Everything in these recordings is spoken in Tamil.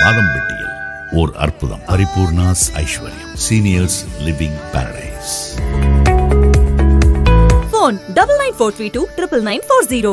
ஆதம்பட்டியில் ஓர் அற்புதம். பரிபூர்ணாஸ் ஐஸ்வர்யம் சீனியர்ஸ் லிவிங் பாரடைஸ். Phone 994329 99940.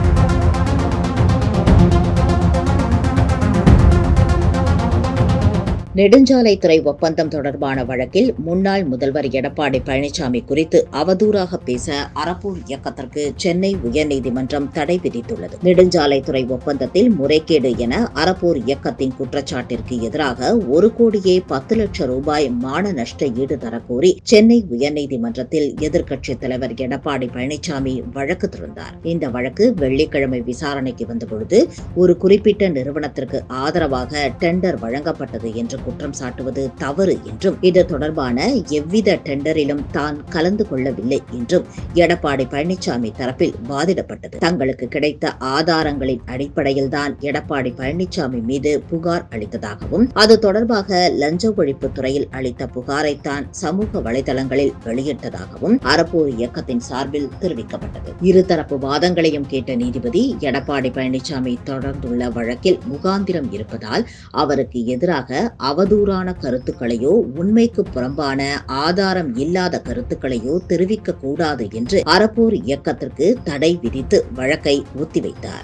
நெடுஞ்சாலைத்துறை ஒப்பந்தம் தொடர்பான வழக்கில் முன்னாள் முதல்வர் எடப்பாடி பழனிசாமி குறித்து அவதூறாக பேச அறப்போர் இயக்கத்திற்கு சென்னை உயர்நீதிமன்றம் தடை விதித்துள்ளது. நெடுஞ்சாலைத்துறை ஒப்பந்தத்தில் முறைகேடு என அறப்போர் இயக்கத்தின் குற்றச்சாட்டிற்கு எதிராக 1,10,00,000 ரூபாய் மான நஷ்ட ஈடு தரக்கோரி சென்னை உயர்நீதிமன்றத்தில் எதிர்க்கட்சித் தலைவர் எடப்பாடி பழனிசாமி வழக்கு தொடர்ந்தார். இந்த வழக்கு வெள்ளிக்கிழமை விசாரணைக்கு வந்தபொழுது ஒரு குறிப்பிட்ட நிறுவனத்திற்கு ஆதரவாக டெண்டர் வழங்கப்பட்டது என்று குற்றம் சாட்டுவது தவறு என்றும் இது தொடர்பான எவ்வித டெண்டரிலும் தான் கலந்து கொள்ளவில்லை என்றும் எடப்பாடி பழனிசாமி தரப்பில் வாதிடப்பட்டது. தங்களுக்கு கிடைத்த ஆதாரங்களின் அடிப்படையில் தான் எடப்பாடி பழனிசாமி மீது புகார் அளித்ததாகவும் அது தொடர்பாக லஞ்ச ஒழிப்பு துறையில் அளித்த புகாரைத்தான் சமூக வலைதளங்களில் வெளியிட்டதாகவும் அறப்போர் இயக்கத்தின் சார்பில் தெரிவிக்கப்பட்டது. இருதரப்பு வாதங்களையும் கேட்ட நீதிபதி எடப்பாடி பழனிசாமி தொடர்ந்துள்ள வழக்கில் முகாந்திரம் இருப்பதால் அவருக்கு எதிராக அவதூறான கருத்துக்களையோ உண்மைக்கு புறம்பான ஆதாரம் இல்லாத கருத்துக்களையோ தெரிவிக்க கூடாது என்று அறப்போர் இயக்கத்திற்கு தடை விதித்து வழக்கை ஒத்திவைத்தார்.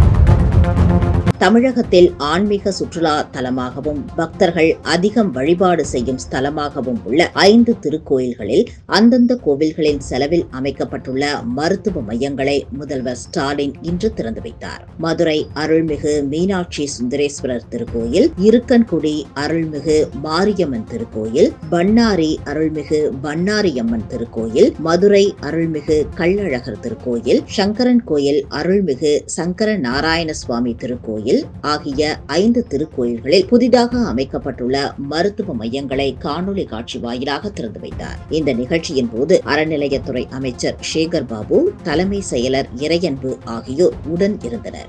தமிழகத்தில் ஆன்மீக சுற்றுலா தலமாகவும் பக்தர்கள் அதிகம் வழிபாடு செய்யும் ஸ்தலமாகவும் உள்ள 5 திருக்கோயில்களில் அந்தந்த கோவில்களின் செலவில் அமைக்கப்பட்டுள்ள மருத்துவ மையங்களை முதல்வர் ஸ்டாலின் இன்று திறந்து வைத்தார். மதுரை அருள்மிகு மீனாட்சி சுந்தரேஸ்வரர் திருக்கோயில், இருக்கன்குடி அருள்மிகு மாரியம்மன் திருக்கோயில், பண்ணாரி அருள்மிகு பண்ணாரியம்மன் திருக்கோயில், மதுரை அருள்மிகு கள்ளழகர் திருக்கோயில், சங்கரன் கோயில் அருள்மிகு சங்கர நாராயண சுவாமி திருக்கோயில் ஆகிய 5 திருக்கோயில்களில் புதிதாக அமைக்கப்பட்டுள்ள மருத்துவ மையங்களை காணொலி காட்சி வாயிலாக திறந்து வைத்தார். இந்த நிகழ்ச்சியின் போது அறநிலையத்துறை அமைச்சர் சேகர் பாபு, தலைமை செயலர் இறையன்பு ஆகியோர் உடன் இருந்தனர்.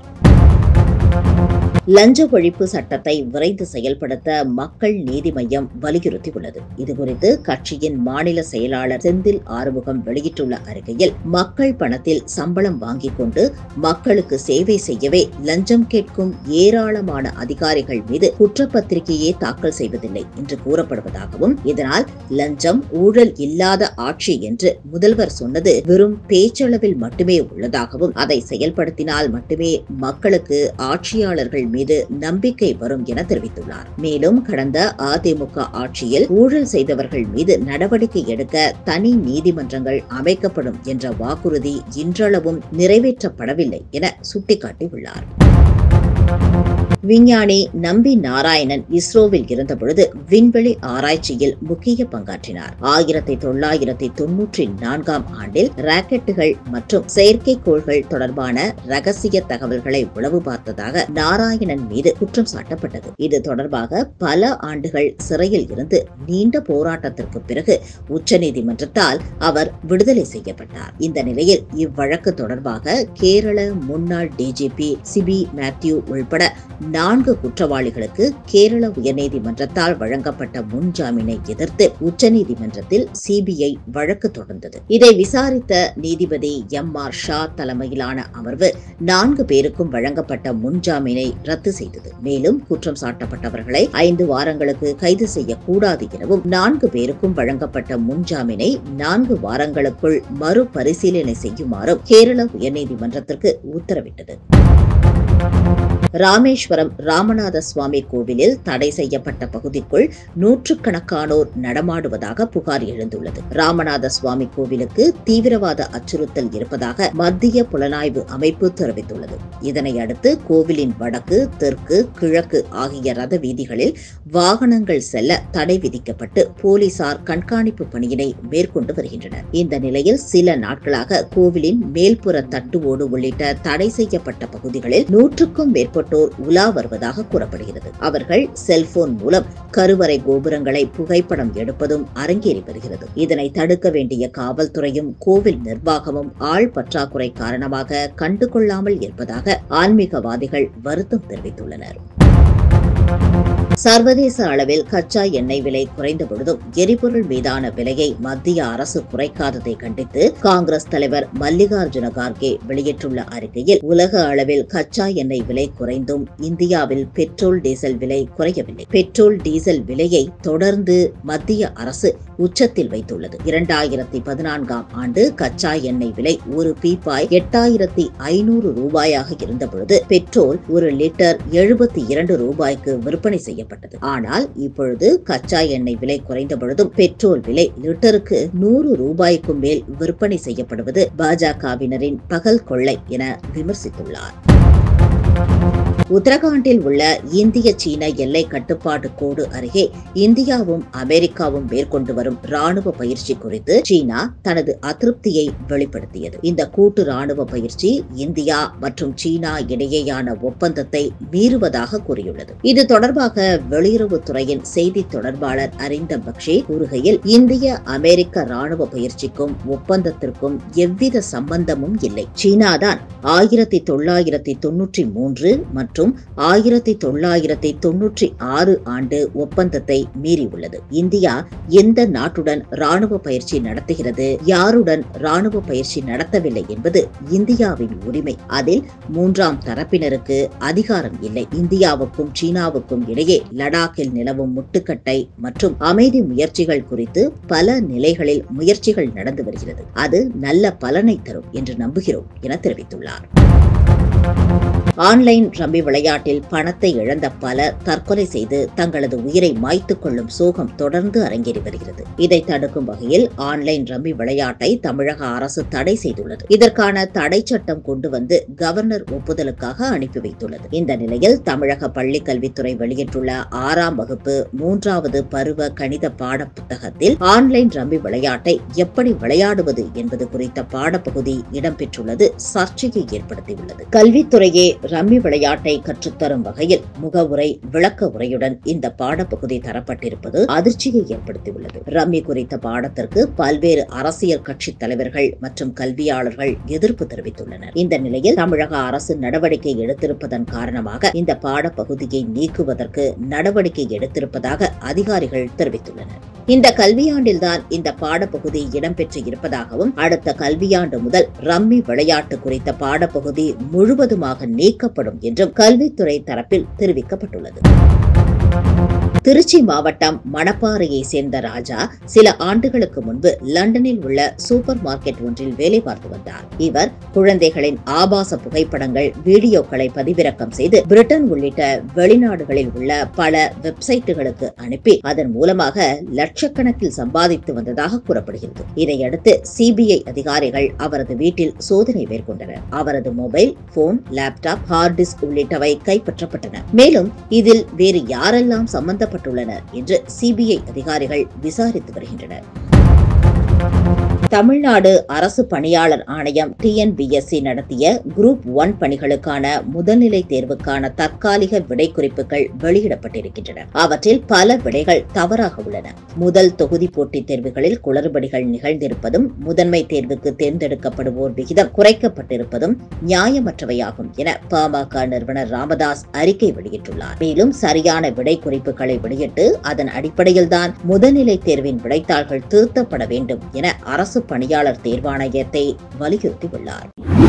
லஞ்ச ஒழிப்பு சட்டத்தை விரைந்து செயல்படுத்த மக்கள் நீதி மய்யம் வலியுறுத்தியுள்ளது. இதுகுறித்து கட்சியின் மாநில செயலாளர் செந்தில் ஆறுமுகம் வெளியிட்டுள்ள அறிக்கையில், மக்கள் பணத்தில் சம்பளம் வாங்கிக் கொண்டு மக்களுக்கு சேவை செய்யவே லஞ்சம் கேட்கும் ஏராளமான அதிகாரிகள் மீது குற்றப்பத்திரிகையே தாக்கல் செய்வதில்லை என்று கூறப்படுவதாகவும், இதனால் லஞ்சம் ஊழல் இல்லாத ஆட்சி என்று முதல்வர் சொன்னது வெறும் பேச்சளவில் மட்டுமே உள்ளதாகவும், அதை செயல்படுத்தினால் மட்டுமே மக்களுக்கு ஆட்சியாளர்கள் மீது நம்பிக்கை வரும் என தெரிவித்துள்ளார். மேலும் கடந்த அதிமுக ஆட்சியில் ஊழல் செய்தவர்கள் மீது நடவடிக்கை எடுக்க தனி நீதிமன்றங்கள் அமைக்கப்படும் என்ற வாக்குறுதி இன்றளவும் நிறைவேற்றப்படவில்லை என சுட்டிக்காட்டியுள்ளார். விஞ்ஞானி நம்பி நாராயணன் இஸ்ரோவில் இருந்தபொழுது விண்வெளி ஆராய்ச்சியில் முக்கிய பங்காற்றினார். 1994 ஆண்டில் ராக்கெட்டுகள் மற்றும் செயற்கைக்கோள்கள் தொடர்பான ரகசிய தகவல்களை உளவு பார்த்ததாக நாராயணன் மீது குற்றம் சாட்டப்பட்டது. இது தொடர்பாக பல ஆண்டுகள் சிறையில் இருந்து நீண்ட போராட்டத்திற்கு பிறகு உச்சநீதிமன்றத்தால் அவர் விடுதலை செய்யப்பட்டார். இந்த நிலையில் இவ்வழக்கு தொடர்பாக கேரள முன்னாள் டிஜிபி சிபி மேத்யூ உள்பட 4 குற்றவாளிகளுக்கு கேரள உயர்நீதிமன்றத்தால் வழங்கப்பட்ட முன்ஜாமீனை எதிர்த்து உச்சநீதிமன்றத்தில் சிபிஐ வழக்கு தொடர்ந்தது. இதை விசாரித்த நீதிபதி எம்.ஆர். ஷா தலைமையிலான அமர்வு 4 பேருக்கும் வழங்கப்பட்ட முன்ஜாமீனை ரத்து செய்தது. மேலும் குற்றம் சாட்டப்பட்டவர்களை 5 வாரங்களுக்கு கைது செய்யக்கூடாது எனவும் 4 பேருக்கும் வழங்கப்பட்ட முன்ஜாமீனை 4 வாரங்களுக்குள் மறுபரிசீலனை செய்யுமாறும் கேரள உயர்நீதிமன்றத்திற்கு உத்தரவிட்டது. ராமேஸ்வரம் ராமநாத சுவாமி கோவிலில் தடை செய்யப்பட்ட பகுதிக்குள் நூற்றுக்கணக்கானோர் நடமாடுவதாக புகார் எழுந்துள்ளது. ராமநாத சுவாமி கோவிலுக்கு தீவிரவாத அச்சுறுத்தல் இருப்பதாக மத்திய புலனாய்வு அமைப்பு தெரிவித்துள்ளது. இதனையடுத்து கோவிலின் வடக்கு, தெற்கு, கிழக்கு ஆகிய ரத வீதிகளில் வாகனங்கள் செல்ல தடை விதிக்கப்பட்டு போலீசார் கண்காணிப்பு பணியினை மேற்கொண்டு வருகின்றனர். இந்த நிலையில் சில நாட்களாக கோவிலின் மேல்புற தட்டு ஓடு உள்ளிட்ட தடை செய்யப்பட்ட பகுதிகளில் 100க்கும் மேற்பட்டோர் உலா வருவதாக கூறப்படுகிறது. அவர்கள் செல்போன் மூலம் கருவறை கோபுரங்களை புகைப்படம் எடுப்பதும் அரங்கேறி வருகிறது. இதனை தடுக்க வேண்டிய காவல்துறையும் கோவில் நிர்வாகமும் ஆள் பற்றாக்குறை காரணமாக கண்டுகொள்ளாமல் இருப்பதாக ஆன்மீகவாதிகள் வருத்தம் தெரிவித்துள்ளனர். சர்வதேச அளவில் கச்சா எண்ணெய் விலை குறைந்த பொழுதும் எரிபொருள் மீதான விலையை மத்திய அரசு குறைக்காததை கண்டித்து காங்கிரஸ் தலைவர் மல்லிகார்ஜுன கார்கே வெளியிட்டுள்ள அறிக்கையில், உலக அளவில் கச்சா எண்ணெய் விலை குறைந்தும் இந்தியாவில் பெட்ரோல் டீசல் விலை குறையவில்லை. பெட்ரோல் டீசல் விலையை தொடர்ந்து மத்திய அரசு உச்சத்தில் வைத்துள்ளது. 2014ஆம் ஆண்டு கச்சா எண்ணெய் விலை ஒரு பீப்பாய் 8500 ரூபாயாக இருந்தபொழுது பெட்ரோல் ஒரு லிட்டர் 72 ரூபாய்க்கு விற்பனை செய்யப்பட்டது. ஆனால் இப்பொழுது கச்சா எண்ணெய் விலை குறைந்த பொழுதும் பெட்ரோல் விலை லிட்டருக்கு 100 ரூபாய்க்கும் மேல் விற்பனை செய்யப்படுவது பாஜகவினரின் பகல் கொள்ளை என விமர்சித்துள்ளார். உத்தரகாண்டில் உள்ள இந்திய சீன எல்லை கட்டுப்பாட்டு கோடு அருகே இந்தியாவும் அமெரிக்காவும் மேற்கொண்டு வரும் ராணுவ பயிற்சி குறித்து சீனா தனது அதிருப்தியை வெளிப்படுத்தியது. இந்த கூட்டு ராணுவ பயிற்சி இந்தியா மற்றும் சீனா இடையேயான ஒப்பந்தத்தை மீறுவதாக கூறியுள்ளது. இது தொடர்பாக வெளியுறவுத்துறையின் செய்தி தொடர்பாளர் அரிந்தம் பக்ஷி கூறுகையில், இந்திய அமெரிக்க ராணுவ பயிற்சிக்கும் ஒப்பந்தத்திற்கும் எவ்வித சம்பந்தமும் இல்லை. சீனாதான் 1993 மற்றும் 1996 ஆண்டு ஒப்பந்தத்தை மீறியுள்ளது. இந்தியா எந்த நாட்டுடன் ராணுவ பயிற்சி நடத்துகிறது, யாருடன் ராணுவ பயிற்சி நடத்தவில்லை என்பது இந்தியாவின் உரிமை. அதில் மூன்றாம் தரப்பினருக்கு அதிகாரம் இல்லை. இந்தியாவுக்கும் சீனாவுக்கும் இடையே லடாக்கில் நிலவும் முட்டுக்கட்டை மற்றும் அமைதி முயற்சிகள் குறித்து பல நிலைகளில் முயற்சிகள் நடந்து வருகிறது. அது நல்ல பலனை தரும் என்று நம்புகிறோம் என தெரிவித்துள்ளார். ஆன்லைன் ரம்மி விளையாட்டில் பணத்தை இழந்த பலர் தற்கொலை செய்து தங்களது உயிரை மாய்த்துக் கொள்ளும் சோகம் தொடர்ந்து அரங்கேறி வருகிறது. இதை தடுக்கும் வகையில் ஆன்லைன் ரம்மி விளையாட்டை தமிழக அரசு தடை செய்துள்ளது. இதற்கான தடை சட்டம் கொண்டு வந்து கவர்னர் ஒப்புதலுக்காக அனுப்பி வைத்துள்ளது. இந்த நிலையில் தமிழக பள்ளிக் கல்வித்துறை வெளியிட்டுள்ள 6ஆம் வகுப்பு 3வது பருவ கணித பாட புத்தகத்தில் ஆன்லைன் ரம்மி விளையாட்டை எப்படி விளையாடுவது என்பது குறித்த பாடப்பகுதி இடம்பெற்றுள்ளது சர்ச்சையை ஏற்படுத்தியுள்ளது. கல்வித்துறையே ரம்மி விளையாட்டை கற்றுத்தரும் வகையில் முகவுரை விளக்க உரையுடன் இந்த பாடப்பகுதி தரப்பட்டிருப்பது அதிர்ச்சியை ஏற்படுத்தியுள்ளது. ரம்மி குறித்த பாடத்திற்கு பல்வேறு அரசியல் கட்சி தலைவர்கள் மற்றும் கல்வியாளர்கள் எதிர்ப்பு தெரிவித்துள்ளனர். இந்த நிலையில் தமிழக அரசு நடவடிக்கை எடுத்திருப்பதன் காரணமாக இந்த பாடப்பகுதியை நீக்குவதற்கு நடவடிக்கை எடுத்திருப்பதாக அதிகாரிகள் தெரிவித்துள்ளனர். இந்த கல்வியாண்டில்தான் இந்த பாடப்பகுதி இடம்பெற்று இருப்பதாகவும் அடுத்த கல்வியாண்டு முதல் ரம்மி விளையாட்டு குறித்த பாடப்பகுதி முழுவதுமாக நீக்கப்படும் என்றும் கல்வித்துறை தரப்பில் தெரிவிக்கப்பட்டுள்ளது. திருச்சி மாவட்டம் மணப்பாறையை சேர்ந்த ராஜா சில ஆண்டுகளுக்கு முன்பு லண்டனில் உள்ள சூப்பர் மார்க்கெட் ஒன்றில் வேலை பார்த்து வந்தார். இவர் குழந்தைகளின் ஆபாச புகைப்படங்கள், வீடியோக்களை பதிவிறக்கம் செய்து பிரிட்டன் உள்ளிட்ட வெளிநாடுகளில் உள்ள பல வெப்சைட்டுகளுக்கு அனுப்பி அதன் மூலமாக லட்சக்கணக்கில் சம்பாதித்து வந்ததாக கூறப்படுகிறது. இதையடுத்து CBI அதிகாரிகள் அவரது வீட்டில் சோதனை மேற்கொண்டனர். அவரது mobile phone, laptop, hard disk உள்ளிட்டவை கைப்பற்றப்பட்டன. மேலும் இதில் வேறு யாரெல்லாம் சம்பந்தப்பட்டுள்ளனர் என்று CBI அதிகாரிகள் விசாரித்து வருகின்றனர். தமிழ்நாடு அரசு பணியாளர் ஆணையம் TNPSC நடத்திய குரூப் 1 பணிகளுக்கான முதல்நிலை தேர்வுக்கான தற்காலிக விடை குறிப்புகள் வெளியிடப்பட்டிருக்கின்றன. அவற்றில் பல விடைகள் தவறாக உள்ளன. முதல் தொகுதி போட்டித் தேர்வுகளில் குளறுபடிகள் நிகழ்ந்திருப்பதும், முதன்மை தேர்வுக்கு தேர்ந்தெடுக்கப்படுவோர் விகிதம் குறைக்கப்பட்டிருப்பதும் நியாயமற்றவையாகும் என பாமக நிறுவனர் ராமதாஸ் அறிக்கை வெளியிட்டுள்ளார். மேலும் சரியான விடை குறிப்புகளை வெளியிட்டு அதன் அடிப்படையில்தான் முதல்நிலை தேர்வின் விடைத்தாள்கள் திருத்தப்பட வேண்டும் என அரசு பணியாளர் தேர்வாணையத்தை வலியுறுத்தியுள்ளார்.